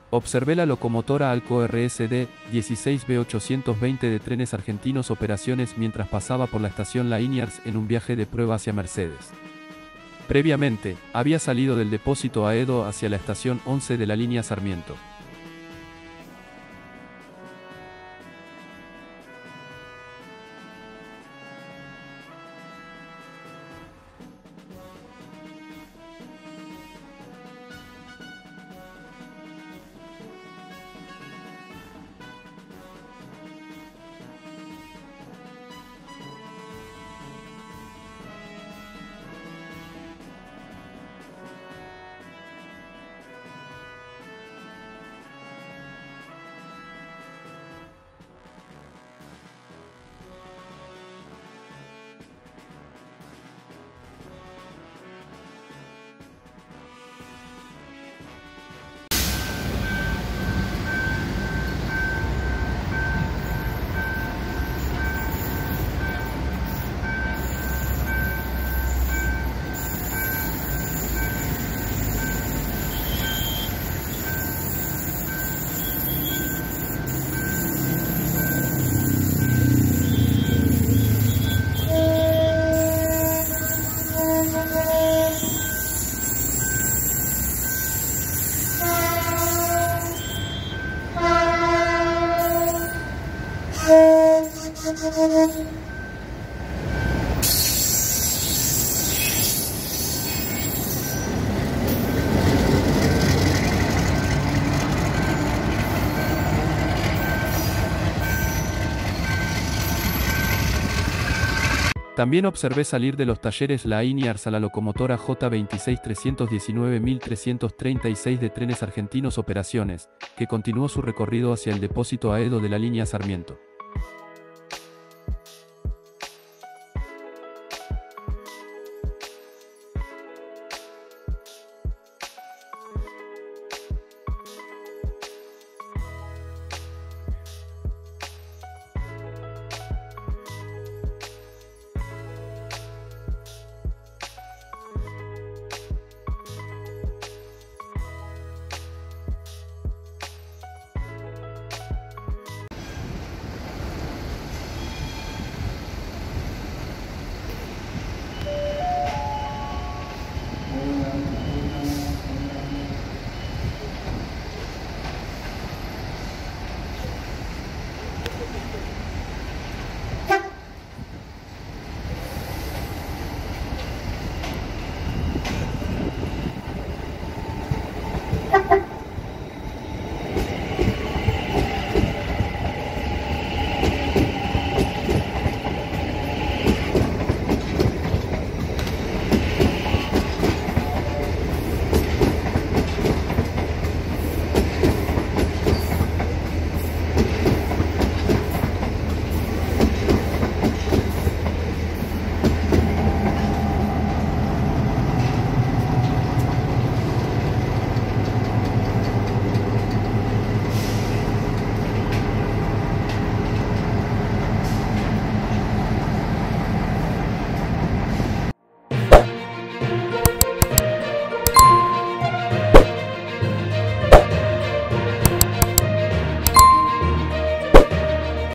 Observé la locomotora Alco RSD 16B820 de Trenes Argentinos Operaciones mientras pasaba por la estación Liniers en un viaje de prueba hacia Mercedes. Previamente, había salido del depósito Aedo hacia la estación 11 de la línea Sarmiento. También observé salir de los talleres Liniers a la locomotora J26319-1336 de Trenes Argentinos Operaciones, que continuó su recorrido hacia el depósito Aedo de la línea Sarmiento.